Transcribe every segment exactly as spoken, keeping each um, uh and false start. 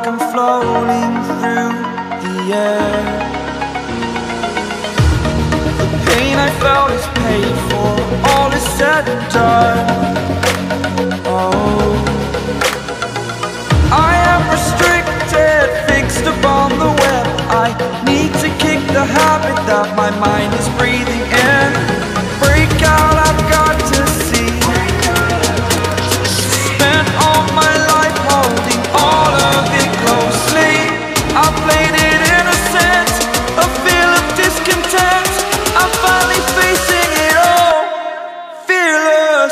I'm floating through the air. The pain I felt is paid for, all is said and done. Oh, I am restricted, fixed upon the web. I need to kick the habit that my mind is breathing in. Break out, I've got to see. Spent all my life holding all of it closely. I played it innocent, a feel of discontent. I'm finally facing it all, fearless.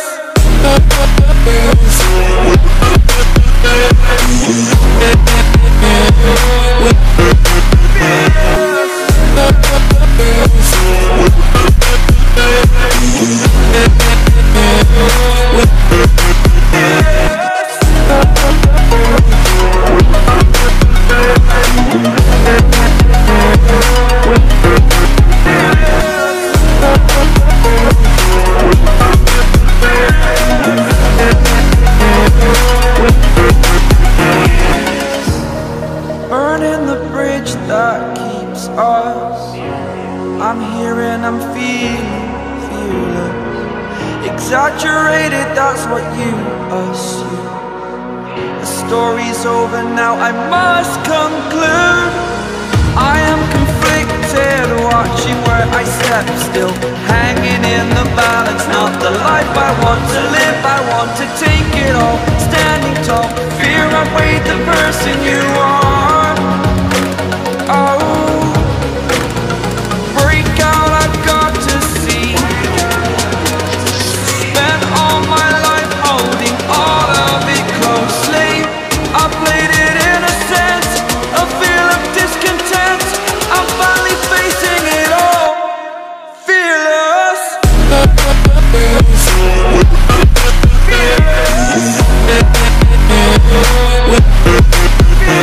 Burning the bridge that keeps us. I'm here and I'm feeling fearless. Exaggerated, that's what you assume. The story's over now, I must conclude. I am conflicted, watching where I step still, hanging in the balance. Not the life I want to live, I want to take it all. Standing tall, fear outweighed the person you are. Oh, break out, I've got to see. Spent all my life holding all of it closely. I played it innocent, a feel of discontent. I'm finally facing it all, fearless. Fearless.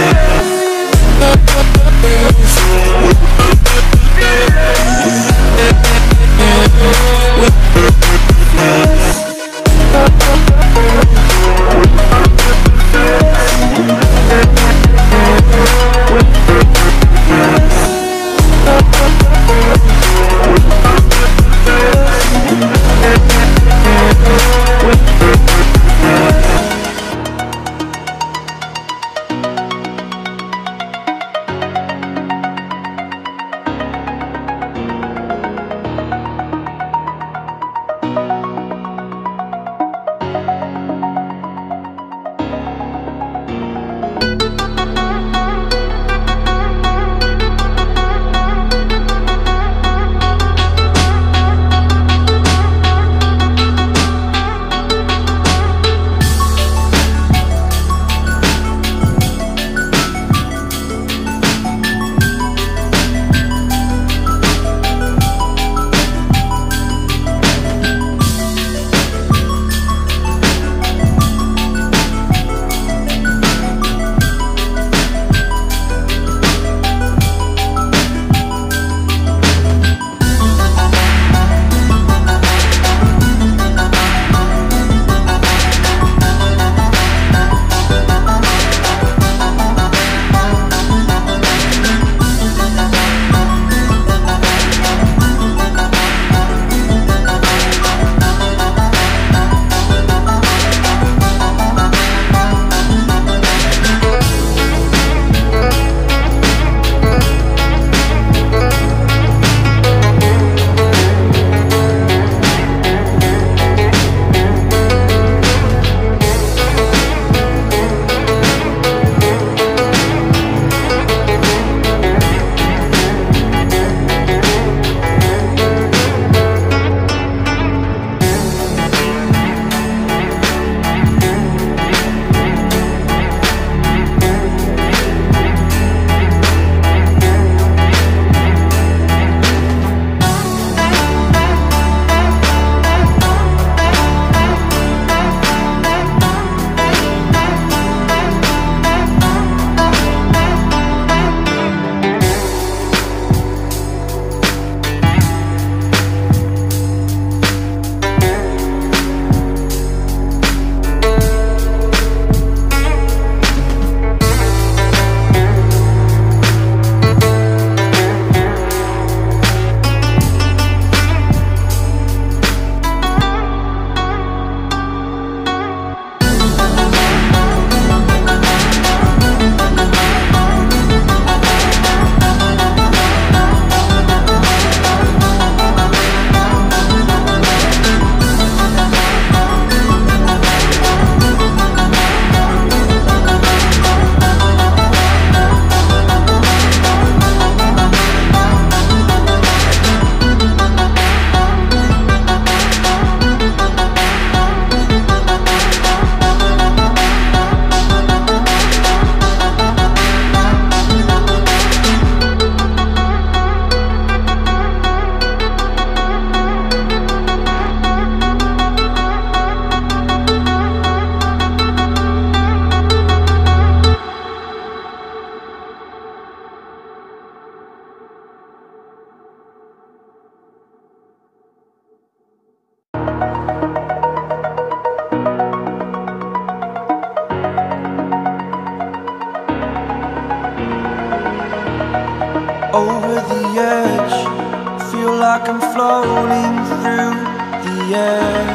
over the edge. Feel like I'm floating through the air.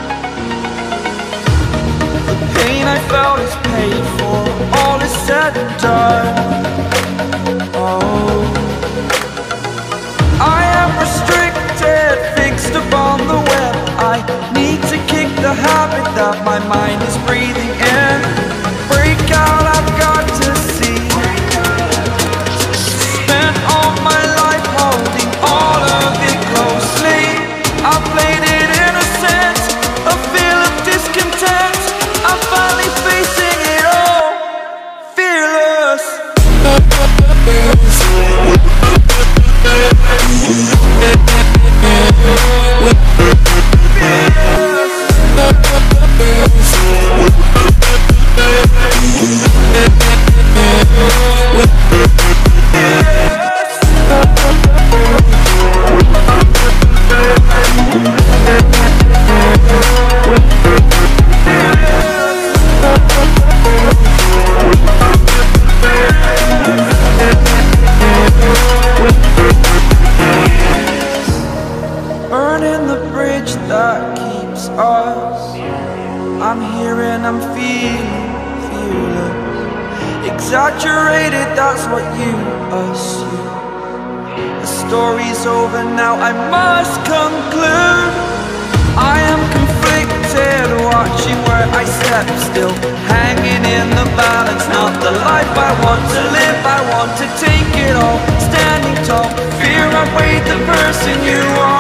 The pain I felt is paid for, all is said and done. Oh, I am restricted, fixed upon the web. I need to kick the habit that my mind is breathing in. Break out, I've got to see. Spent all my life holding all of it closely. I played it innocent, a feel of discontent. I'm finally facing it all, fearless. Burning the bridge that keeps us. I'm here and I'm feeling fearless. Exaggerated, that's what you assume. The story's over now, I must conclude. I am conflicted, watching where I step, still hanging in the balance. Not the life I want to live, I want to take it all. Standing tall, fear I weighed the person you are.